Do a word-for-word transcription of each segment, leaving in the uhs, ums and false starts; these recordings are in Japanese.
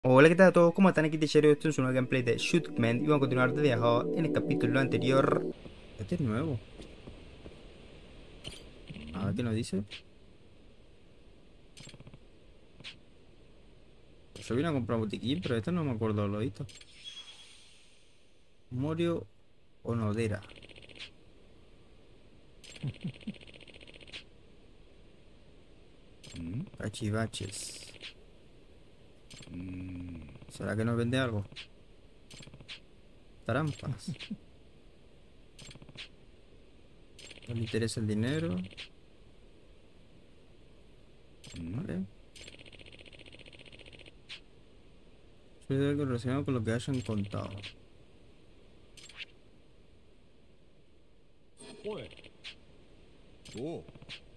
Hola, ¿qué tal a todos? ¿Cómo están? Aquí Techero, esto es un nuevo gameplay de Shootman y vamos a continuar de viajar en el capítulo anterior. Este es nuevo. A ver qué nos dice. Yo vine a comprar botiquín, pero esto no me acuerdo lo visto. Morio Onodera. Cachivaches. ¿Será que nos vende algo? Trampas. No le interesa el dinero. Vale. Soy algo relacionado con lo que hayan contado. おい、おう、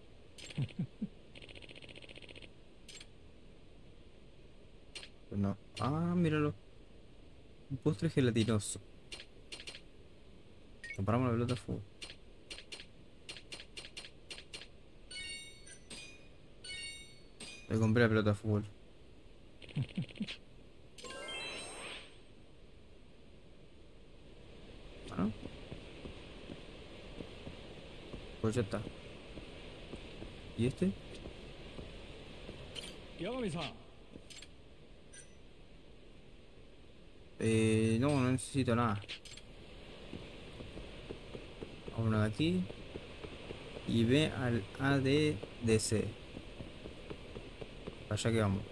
Pues no. Ah, míralo. Un postre gelatinoso. Compramos la pelota de fútbol. Le compré la pelota de fútbol. Bueno, pues ya está. ¿Y este? 八神さん。 Eh, no, no necesito nada. Uno de aquí. Y ve al A D D C. Allá que vamos.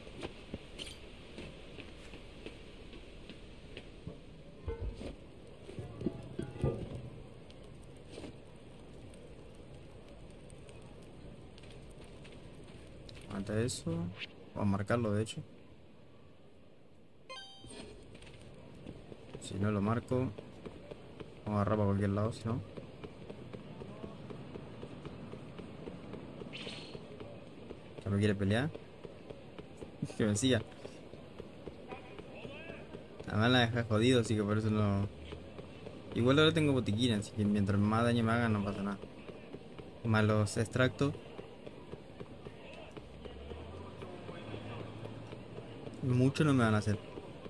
Mata eso. Vamos a marcarlo, de hecho. Si no lo marco, vamos a agarrar para cualquier lado, si no. Ya me quiere pelear. Que me siga. Además la deja jodido, así que por eso no. Igual ahora tengo botiquín, así que mientras más daño me hagan no pasa nada. Más los extractos, mucho no me van a hacer.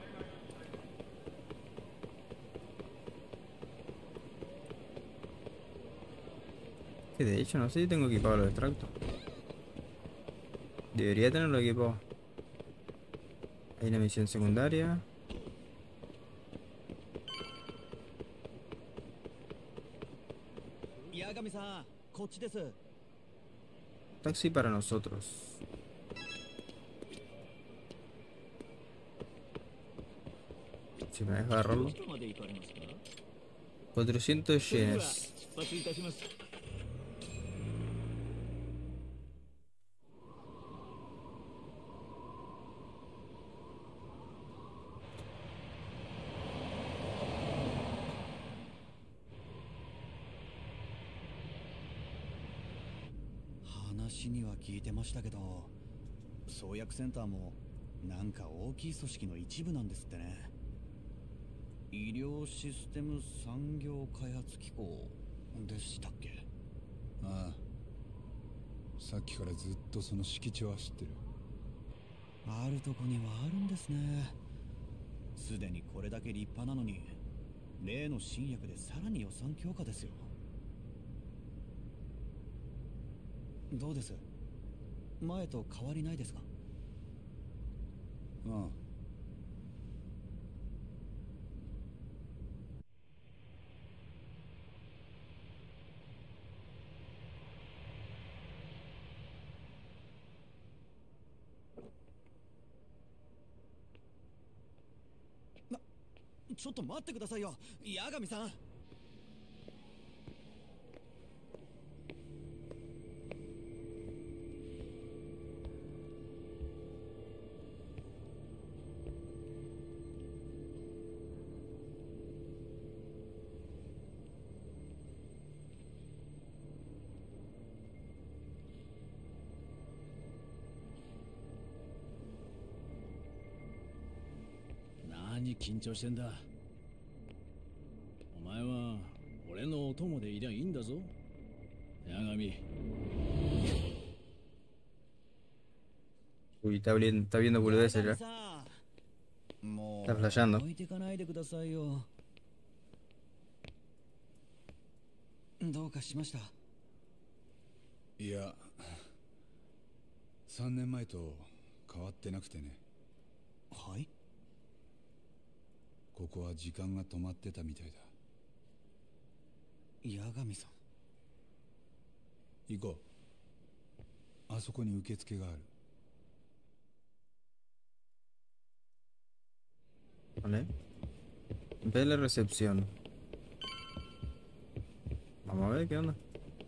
Que de hecho no sé si tengo equipado los extractos. Debería tenerlo equipado. Hay una misión secundaria. 八神さん、こっちです。 Taxi para nosotros. Si me deja ど agarrarlo. ちまで行かれますか。 cuatrocientos それでは yenes. 出発いたします。話には聞いてましたけど、創薬センターもなんか大きい組織の一部なんですってね。医療システム産業開発機構でしたっけ。 ああ、さっきからずっとその敷地は知ってる。 あるとこにはあるんですね。すでにこれだけ立派なのに、例の新薬でさらに予算強化ですよ。どうです、前と変わりないですか。 ああ、 ちょっと待ってくださいよ、八神さん。何緊張してんだ。お前は俺のお供でいりゃいいんだぞ、八神。 Uy, está viendo, está viendo boludeces 八神 ya. さん、 も Está flasheando. う置いてかないでくださいよ。どうかしました？ いや、さんねんまえと変わってなくてね。 はい。 ここは時間が止まってたみたいだ。 八神さん。 行こう。あそこに受付がある。 Vale. Ve la recepción. Vamos a ver qué onda.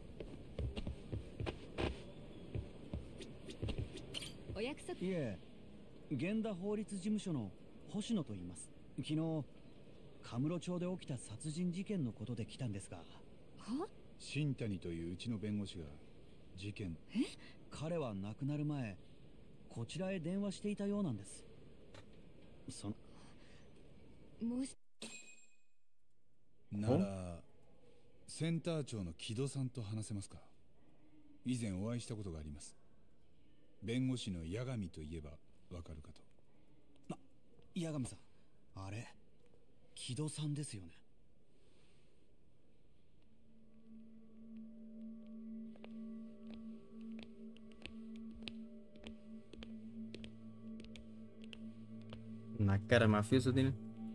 お約束。 いえ、源田法律事務所の星野と言います。昨日カムロ町で起きた殺人事件のことで来たんですが。 は？ 新谷といううちの弁護士が事件。 え？ 彼は亡くなる前、こちらへ電話していたようなんです。そのもしならセンター長の木戸さんと話せますか？以前お会いしたことがあります。弁護士の八神といえばわかるかと。 あ、八神さん、あれ木戸さんですよね。 Una cara mafiosa tiene.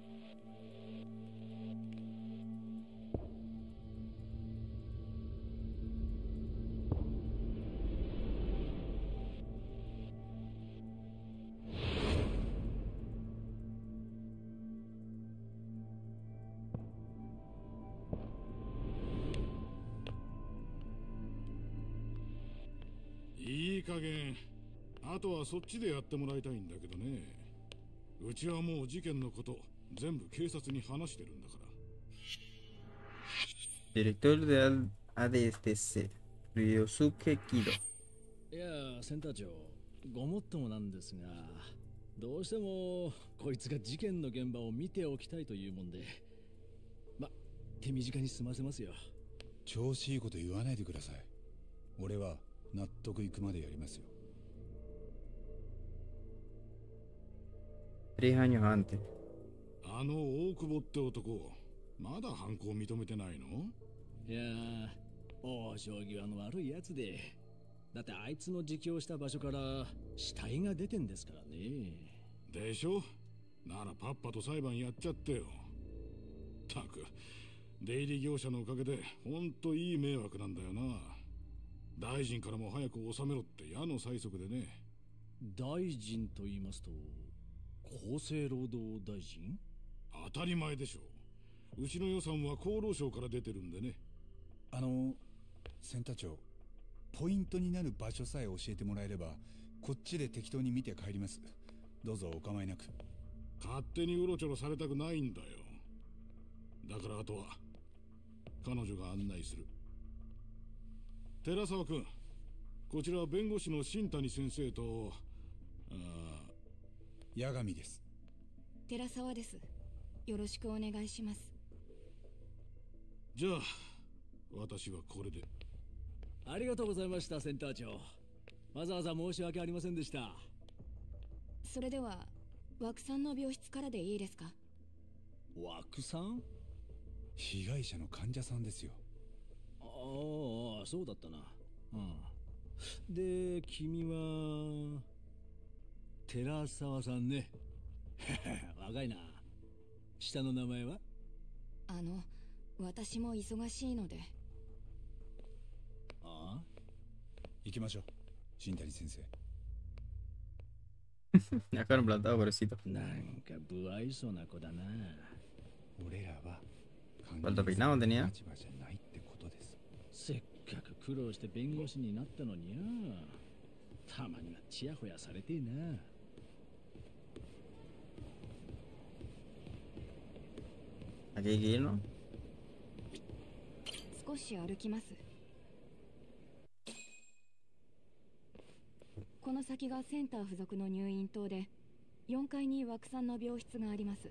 いい加減、あとはそっちでやってもらいたいんだけどね。うちはもう事件のこと全部警察に話してるんだから。 Director de A D S C, Ryosuke Kido. いや、センター長、ごもっともなんですが、どうしてもこいつが事件の現場を見ておきたいというもんで、ま、手短に済ませますよ。 調子いいこと言わないでください。俺は納得いくまでやりますよ。 Tres años antes. あの大久保って男、まだ犯行を認めてないの？ いやー、往生際の悪いやつで、だってあいつの自供した場所から死体が出てんですからね。 でしょ？ならパッパと裁判やっちゃってよ。たく、出入り業者のおかげでほんといい迷惑なんだよな。大臣からも早く収めろって矢の催促でね。 大臣と言いますと、厚生労働大臣？ 当たり前でしょ。うちの予算は厚労省から出てるんでね。 あのセンター長、ポイントになる場所さえ教えてもらえればこっちで適当に見て帰ります。どうぞお構いなく。 勝手にうろちょろされたくないんだよ。だからあとは彼女が案内する。寺沢君、こちら弁護士の新谷先生と、あ八神です。 寺沢です。よろしくお願いします。 じゃあ私はこれで。 ありがとうございました、センター長。わざわざ申し訳ありませんでした。 それでは枠さんの病室からでいいですか？ 枠さん？ 被害者の患者さんですよ。 ああ、そうだったな。うん。で、君は寺沢さんね。若いな。下の名前は？ あの、私も忙しいので。 ああ？ 行きましょう、新谷先生。 Dejaron plantado, pobrecito. なんか不愛想な子だな。 俺らは ¿Cuánto peinado tenía? 立場じゃないってことです。 せっかく苦労して弁護士になったのによ。たまにはチヤホヤされてえな。 Aquí hay que ir, ¿no? 少し歩きます。この先がセンター付属の入院棟で、よんかいに枠さんの病室があります。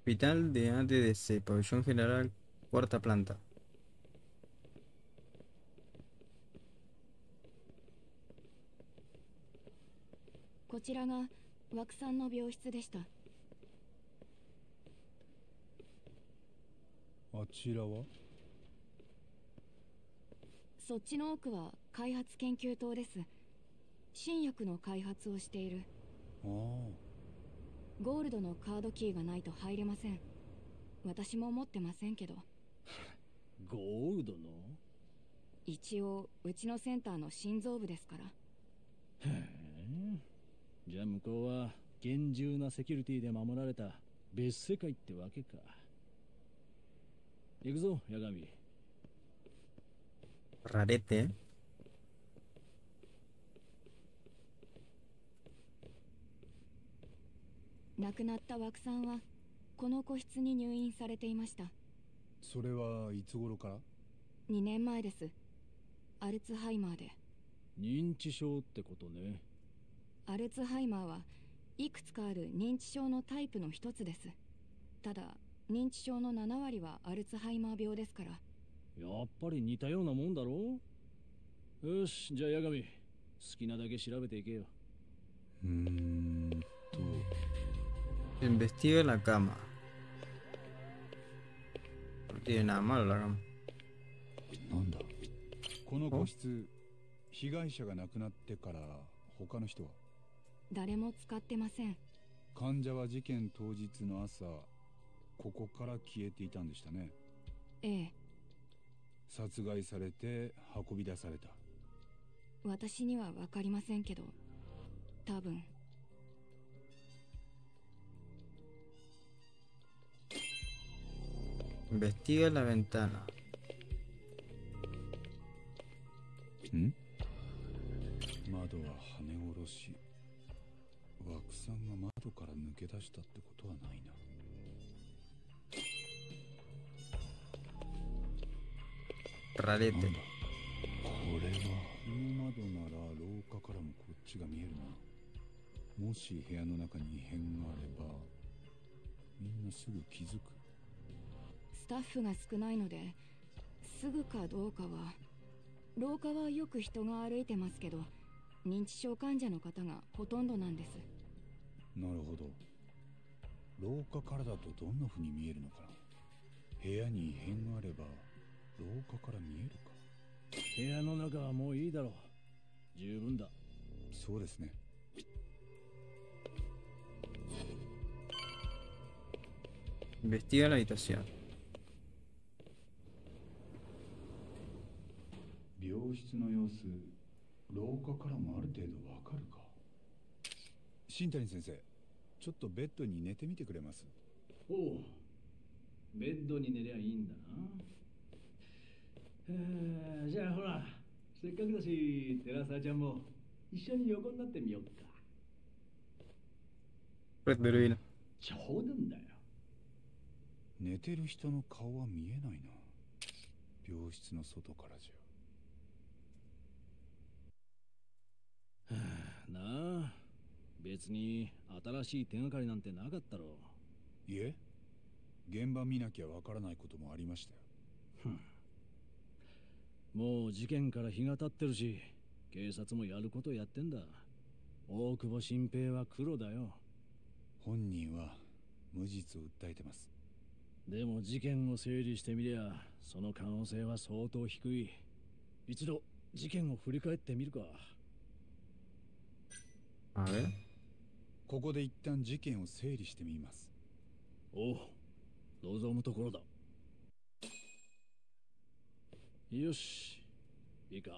Hospital de A D D C, Pabellón General, cuarta planta. こちらが枠さんの病室でした。 あちらは？ そっちの奥は開発研究棟です。新薬の開発をしている。 ああ。 ゴールドのカードキーがないと入れません。私も持ってませんけど。 ゴールドの？ 一応うちのセンターの心臓部ですから。 へえ。じゃあ向こうは厳重なセキュリティで守られた別世界ってわけか。行くぞ、八神。 Rarete. 亡くなった枠さんはこの個室に入院されていました。 それはいつ頃から？ にねんまえです。アルツハイマーで。 認知症ってことね。 アルツハイマーはいくつかある認知症のタイプの一つです。ただ認知症のななわりはアルツハイマー病ですから。 やっぱり似たようなもんだろう。よし、じゃあ八神、好きなだけ調べていけよ。 うーんと Investiga la cama. No tiene nada malo la cama. なんだこの個室、被害者が亡くなってから他の人は？ 誰も使ってません。 患者は事件当日の朝ここから消えていたんでしたね。 ええ。 殺害されて運び出された。 私には分かりませんけど、多分。 Investiga la ventana. ん？窓は跳ね殺し。枠さんが窓から抜け出したってことはないな。 Rarete. なんだこれは。この窓なら廊下からもこっちが見えるな。もし部屋の中に異変があればみんなすぐ気づく。 スタッフが少ないのですぐかどうかは。廊下はよく人が歩いてますけど、認知症患者の方がほとんどなんです。 なるほど。廊下からだとどんな風に見えるのかな。部屋に異変があれば廊下から見えるか。 部屋の中はもういいだろう。十分だ。 そうですね。 Investiga la habitación. 病室の様子、廊下からもある程度わかるか。新谷先生、ちょっとベッドに寝てみてくれます？ おう、ベッドに寝りゃいいんだな。えー、じゃあほら、せっかくだし寺澤ちゃんも一緒に横になってみようか。 Red Beruina. 冗談だよ。 寝てる人の顔は見えないな。病室の外からじゃ。 はあ、なあ、別に新しい手がかりなんてなかったろう。 いえ、現場見なきゃわからないこともありましたよ。 ふん、もう事件から日が経ってるし、警察もやることやってんだ。大久保新平は黒だよ。 本人は無実を訴えてます。 でも事件を整理してみりゃ、その可能性は相当低い。一度事件を振り返ってみるか。 A ver. ここで一旦事件を整理してみます。 おう、望むところだ。よし、いいか。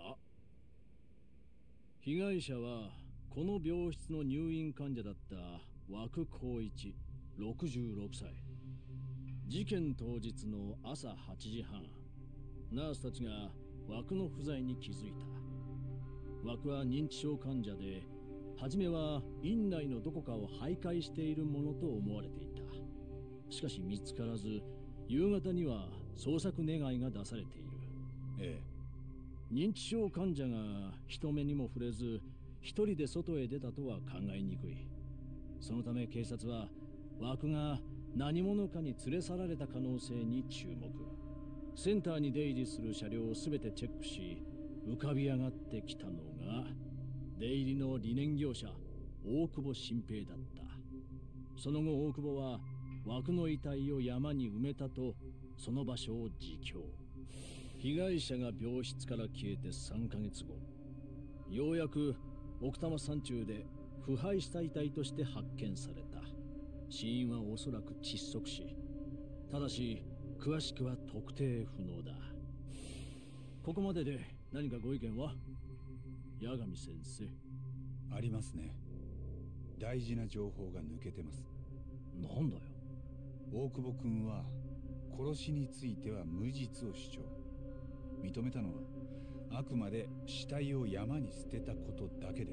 被害者はこの病室の入院患者だった枠光一、ろくじゅうろくさい。事件当日の朝はちじはん、ナースたちが枠の不在に気づいた。枠は認知症患者で、初めは院内のどこかを徘徊しているものと思われていた。しかし見つからず、夕方には捜索願いが出されている。 ええ。 認知症患者が人目にも触れず、一人で外へ出たとは考えにくい。そのため警察は枠が何者かに連れ去られた可能性に注目。センターに出入りする車両を全てチェックし、浮かび上がってきたのが出入りの理念業者大久保新平だった。その後大久保は枠の遺体を山に埋めたとその場所を自供。被害者が病室から消えてさんかげつご、ようやく奥多摩山中で腐敗した遺体として発見された。死因はおそらく窒息死。ただし詳しくは特定不能だ。ここまでで何かご意見は？八神先生。 ありますね。大事な情報が抜けてます。 なんだよ。 大久保君は殺しについては無実を主張。認めたのはあくまで死体を山に捨てたことだけです。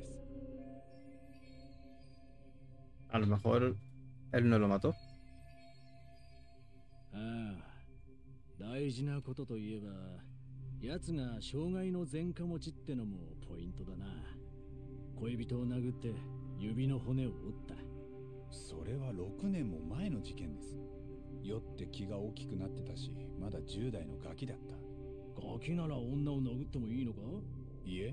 A lo mejor él no lo mató. ああ、大事なことといえば、奴が障害の前科持ちってのもポイントだな。恋人を殴って指の骨を折った。 それはろくねんも前の事件です。酔って気が大きくなってたし、まだじゅう代のガキだった。 ガキなら女を殴ってもいいのか？ いいえ。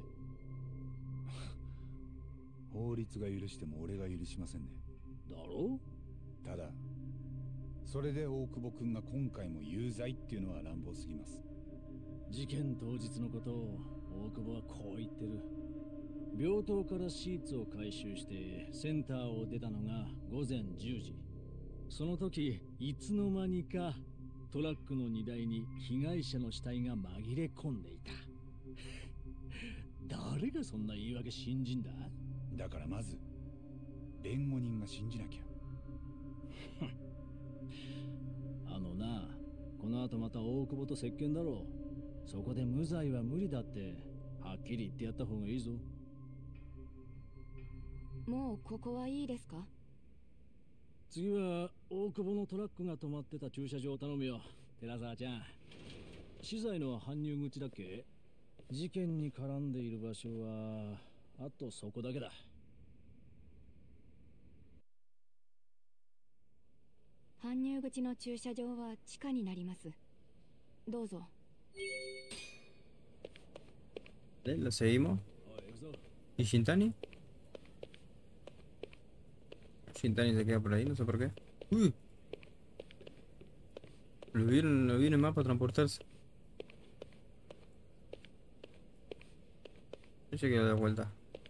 法律が許しても俺が許しませんね。 だろ？ ただそれで大久保君が今回も有罪っていうのは乱暴すぎます。 事件当日のことを大久保はこう言ってる。病棟からシーツを回収してセンターを出たのがごぜんじゅうじ。その時いつの間にかトラックの荷台に被害者の死体が紛れ込んでいた。誰がそんな言い訳信じんだ？ だからまず弁護人が信じなきゃ。 あのな、この後また大久保と接見だろう。そこで無罪は無理だってはっきり言ってやった方がいいぞ。 もうここはいいですか？ 次は大久保のトラックが止まってた駐車場を頼むよ、寺沢ちゃん。資材の搬入口だっけ？事件に絡んでいる場所はあとそこだけだ。 搬入口の駐車場は地下になります。どうぞ。 ¿Le- ¿Lo seguimos? ¿Y Shintani? Shintani se queda por ahí, no sé por qué. ¡Uy! Lo vieron, lo viene más para transportarse. Yo se quedó de vuelta.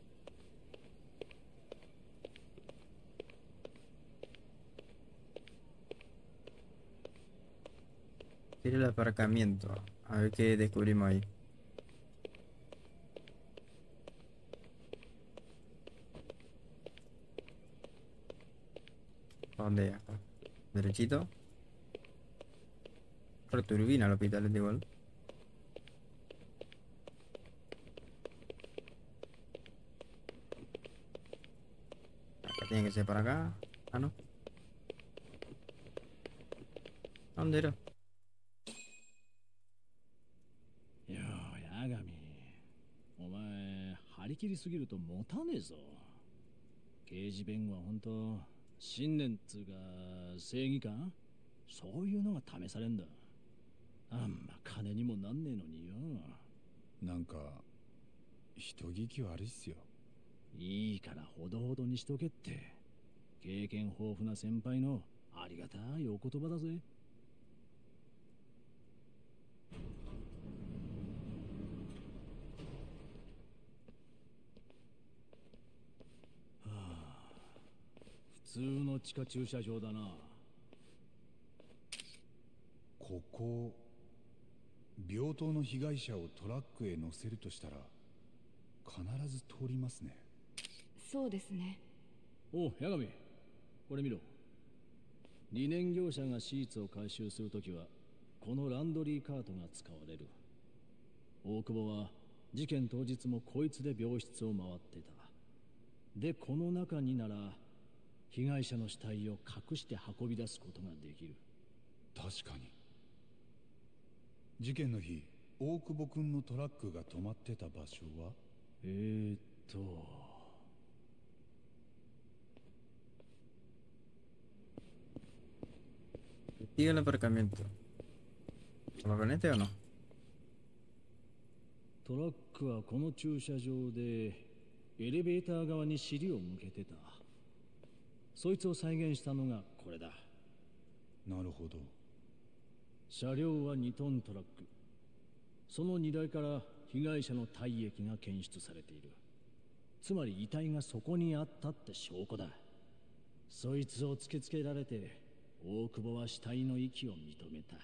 Tira el aparcamiento. A ver qué descubrimos ahí. ¿Para dónde es? Acá. Derechito. Returbina el hospital, es igual. Acá tiene que ser para acá. Ah, no. ¿Dónde era? よう、八神。お前、張り切りすぎると持たねえぞ。刑事弁護は本当、信念っつうか、正義感？そういうのが試されんだ。あんま金にもなんねえのによ。 なんか人聞き悪いっすよ。 いいからほどほどにしとけって。経験豊富な先輩のありがたいお言葉だぜ。普通の地下駐車場だな。 ここ病棟の被害者をトラックへ乗せるとしたら必ず通りますね。 そうですね。 おう、八神、これ見ろ。理念業者がシーツを回収するときはこのランドリーカートが使われる。大久保は事件当日もこいつで病室を回ってた。でこの中になら被害者の死体を隠して運び出すことができる。 確かに。事件の日、大久保君のトラックが止まってた場所はえーっと Sigue el aparcamiento. ¿Vagonete o no? トラックはこの駐車場でエレベーター側に尻を向けてた。そいつを再現したのがこれだ。 なるほど。 車両はにトントラック。その荷台から被害者の体液が検出されている。つまり遺体がそこにあったって証拠だ。そいつを突きつけられて大久保は死体の息を認めた。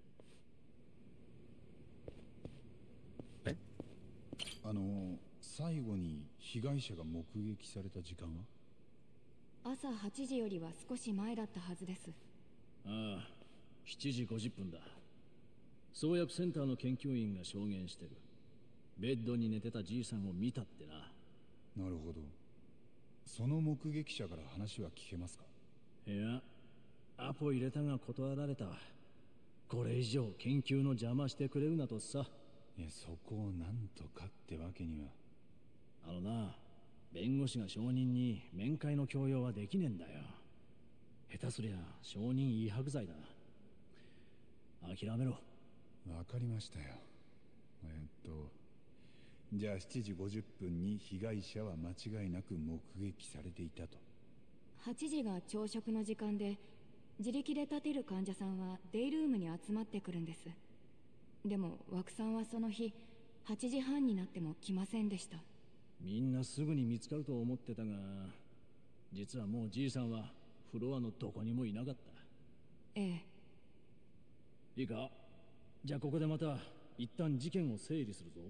えあの最後に被害者が目撃された時間は？ 朝はちじよりは少し前だったはずです。 ああ、しちじごじゅっぷんだ。創薬センターの研究員が証言してる。ベッドに寝てたじいさんを見たってな。 なるほど。その目撃者から話は聞けますか？ いや、アポ入れたが断られた。これ以上研究の邪魔してくれるなとさ。 いや、そこをなんとかってわけには。 あのな、弁護士が証人に面会の強要はできねえんだよ。下手すりゃ証人違白罪だ。諦めろ。 わかりましたよ。えーっとじゃあしちじごじゅっぷんに被害者は間違いなく目撃されていたと。 はちじが朝食の時間で、自力で立てる患者さんはデイルームに集まってくるんです。でも枠さんはその日はちじはんになっても来ませんでした。 みんなすぐに見つかると思ってたが、実はもうじいさんはフロアのどこにもいなかった。 ええ。 いいか、じゃあここでまた一旦事件を整理するぞ。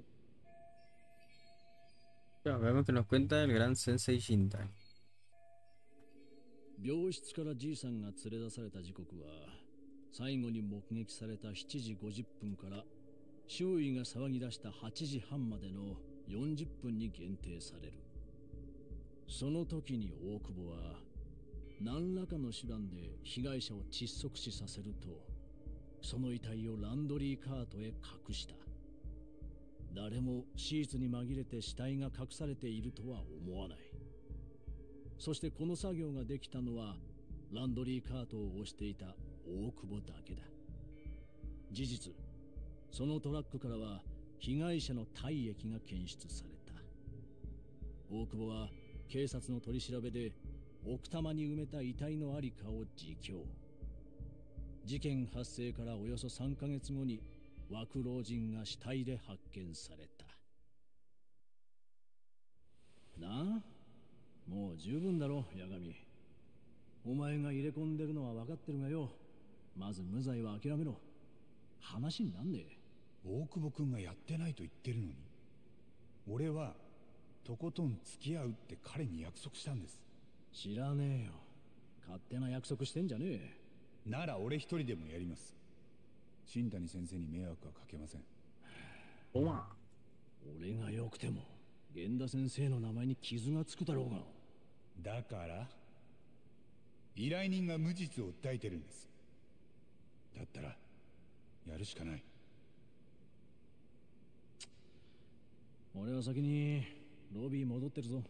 Ya, vemos que nos cuenta el gran Sensei Shintai. 病室からじいさんが連れ出された時刻は、最後に目撃されたしちじごじゅっぷんから周囲が騒ぎ出したはちじはんまでのよんじゅっぷんに限定される。その時に大久保は何らかの手段で被害者を窒息死させると、その遺体をランドリーカートへ隠した。誰もシーツに紛れて死体が隠されているとは思わない。そしてこの作業ができたのはランドリーカートを押していた大久保だけだ。事実、そのトラックからは被害者の体液が検出された。大久保は警察の取り調べで奥多摩に埋めた遺体のありかを自供。事件発生からおよそさんかげつごに枠老人が死体で発見された。なあ、もう十分だろ、八神。お前が入れ込んでるのは分かってるがよ。まず無罪は諦めろ。話になんねえ。 大久保君がやってないと言ってるのに。俺はとことん付き合うって彼に約束したんです。 知らねえよ。勝手な約束してんじゃねえ。 なら俺一人でもやります。新谷先生に迷惑はかけません。 おま。 俺がよくても源田先生の名前に傷がつくだろうが。 だから依頼人が無実を訴えてるんです。だったらやるしかない。 俺は先にロビー戻ってるぞ。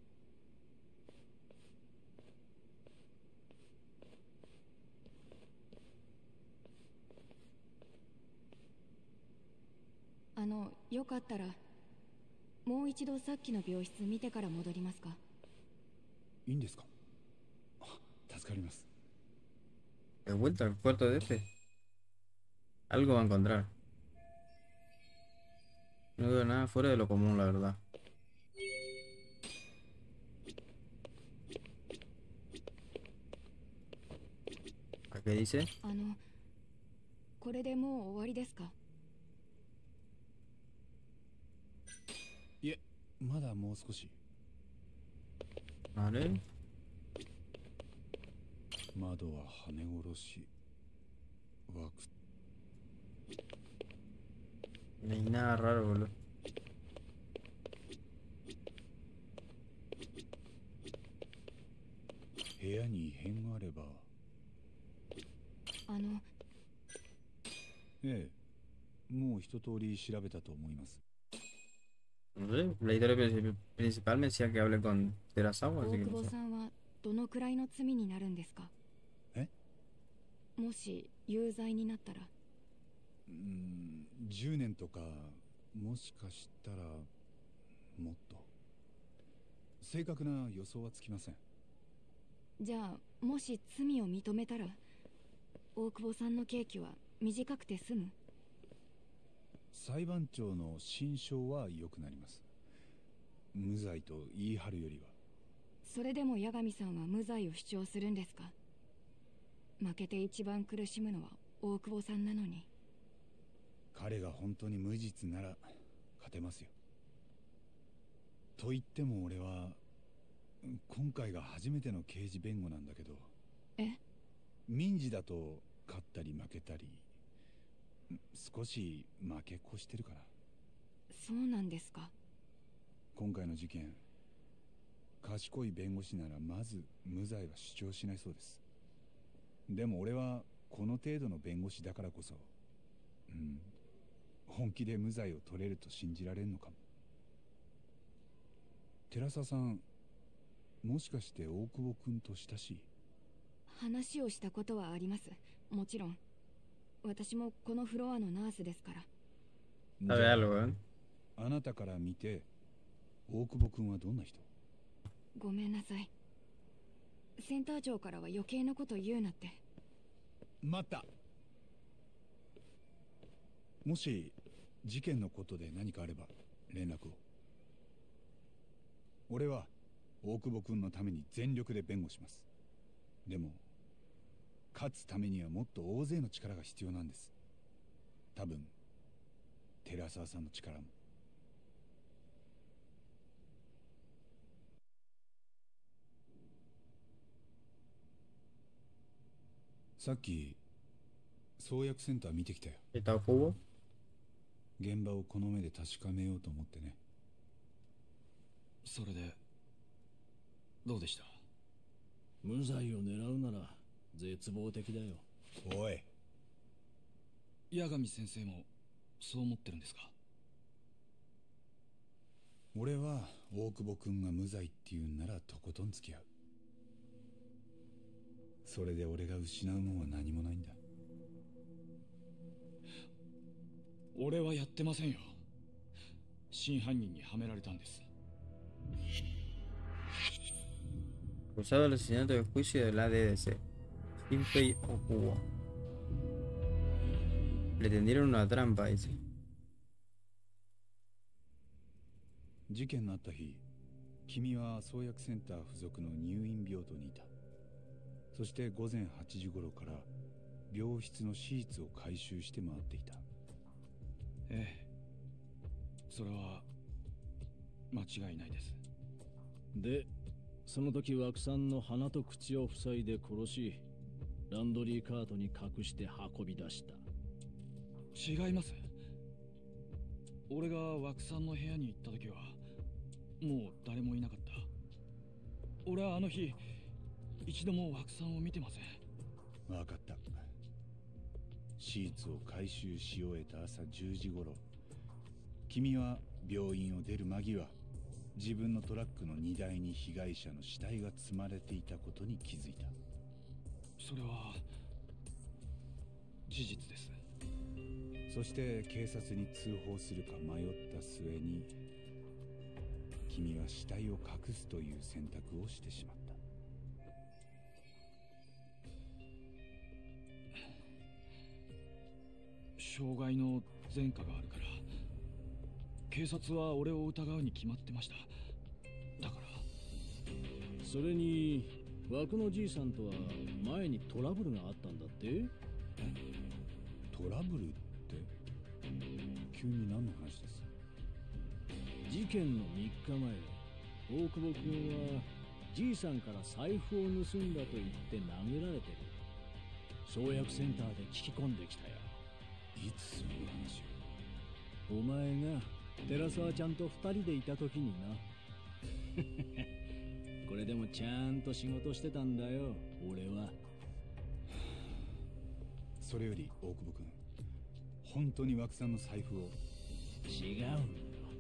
あの、よかったらもう一度さっきの病室見てから戻りますか？ いいんですか？あ、助かります。 De vuelta al puerto de F. Algo va a encontrar. No veo nada fuera de lo común, la verdad. ¿A qué dice? あの、これでもう終わりですか？ いえ、まだもう少し。 Vale. 窓は羽殺し。枠 No hay nada raro, boludo. 部屋に異変があれば。 あの、 ええ、もう一通り調べたと思います。 No sé, la historia princip- principal me decía que hable con Terasawa, 大 así que 久 no 保 sé. さんはどのくらいの罪になるんですか？ え？ もし有罪になったら。 うーん、じゅうねんとか、もしかしたらもっと。正確な予想はつきません。 じゃあもし罪を認めたら大久保さんの刑期は短くて済む？ 裁判長の心証は良くなります。無罪と言い張るよりは。 それでも八神さんは無罪を主張するんですか？負けて一番苦しむのは大久保さんなのに。 彼が本当に無実なら勝てますよ。と言っても俺は今回が初めての刑事弁護なんだけど。 え？ 民事だと勝ったり負けたり、少し負け越してるから。 そうなんですか。 今回の事件、賢い弁護士ならまず無罪は主張しないそうです。でも俺はこの程度の弁護士だからこそ、うん、本気で無罪を取れると信じられるのかも。寺澤さん、もしかして大久保君と親しい？ 話をしたことはあります。もちろん。私もこのフロアのナースですから。 ¿Sabe algo, eh? あなたから見て大久保君はどんな人？ ごめんなさい。センター長からは余計なこと言うなって。 待った。もし事件のことで何かあれば連絡を。俺は大久保君のために全力で弁護します。でも勝つためにはもっと大勢の力が必要なんです。多分寺澤さんの力も。さっき創薬センター見てきたよ。 ¿Está Cubo? 現場をこの目で確かめようと思ってね。 それでどうでした？無罪を狙うなら絶望的だよ。 おい、 八神先生もそう思ってるんですか？ 俺は大久保君が無罪って言うんならとことん付き合う。それで俺が失うもんは何もないんだ。 俺はやってませんよ。真犯人にはめられたんです。 Acusado del asesinato de juicio de la D D C. Shinpei Okubo. Le tendieron una trampa, dice. 事件のあった日、君は創薬センター附属の入院病棟にいた。そして午前はちじ頃から病室のシーツを回収して回っていた。 ええ、それは間違いないです。 で、その時枠さんの鼻と口を塞いで殺し、ランドリーカートに隠して運び出した。 違います。俺が枠さんの部屋に行った時はもう誰もいなかった。俺はあの日一度も枠さんを見てません。 わかった。シーツを回収し終えた朝じゅうじ頃、君は病院を出る間際、自分のトラックの荷台に被害者の死体が積まれていたことに気づいた。 それは事実です。 そして警察に通報するか迷った末に、君は死体を隠すという選択をしてしまった。 傷害の前科があるから警察は俺を疑うに決まってました。だからそれに枠のじいさんとは前にトラブルがあったんだって？ トラブルって急に何の話です？ 事件のみっかまえ、大久保君はじいさんから財布を盗んだと言って殴られてる。創薬センターで聞き込んできたよ。 いつそういう話を？ お前が寺澤ちゃんと二人でいた時にな。これでもちゃんと仕事してたんだよ、俺は。 それより大久保君、本当に枠さんの財布を？ 違うんだよ。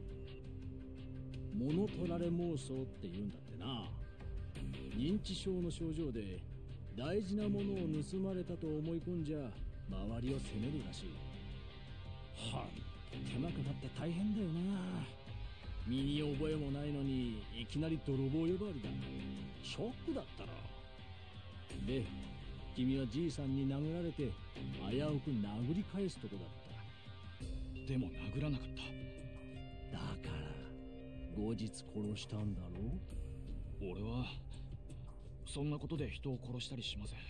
物取られ妄想って言うんだってな。認知症の症状で大事なものを盗まれたと思い込んじゃ周りを攻めるらしい。はん手間かかって大変だよな。身に覚えもないのにいきなり泥棒呼ばわりだ。ショックだったろ。で、君はじいさんに殴られて危うく殴り返すとこだった。 でも殴らなかった。 だから後日殺したんだろう。 俺はそんなことで人を殺したりしません。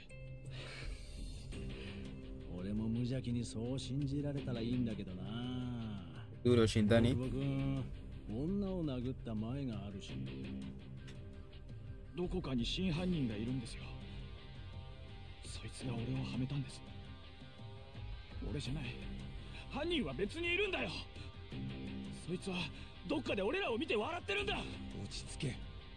俺も無邪気にそう信じられたらいいんだけどな。 Duro Shintani. 僕君、女を殴った前があるし。 どこかに真犯人がいるんですよ。そいつが俺をはめたんです。俺じゃない。犯人は別にいるんだよ。そいつはどっかで俺らを見て笑ってるんだ。 落ち着け。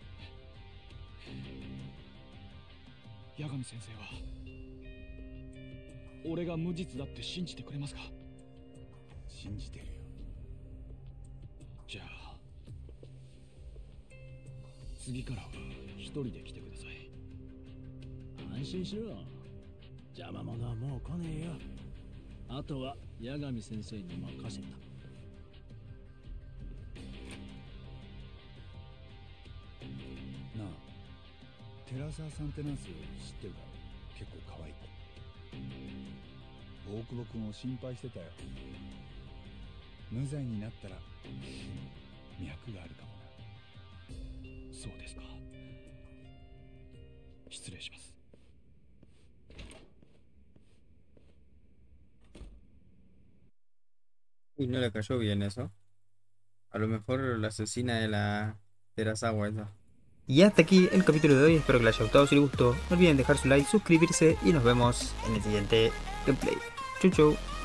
八神先生は俺が無実だって信じてくれますか？ 信じてるよ。 じゃあ次からは一人で来てください。 安心しろ。邪魔者はもう来ねえよ。あとは八神先生に任せた。 なあ、寺澤さんってナース知ってるだろ。結構可愛い子。大久保君を心配してたよ。無罪になったら脈があるかもな。 そうですか。失礼します。 Y no le cayó bien eso. A lo mejor la asesina de la Terasawa esa. Y hasta aquí el capítulo de hoy. Espero que les haya gustado. Si les gustó, no olviden dejar su like, suscribirse y nos vemos en el siguiente gameplay. Chau chau.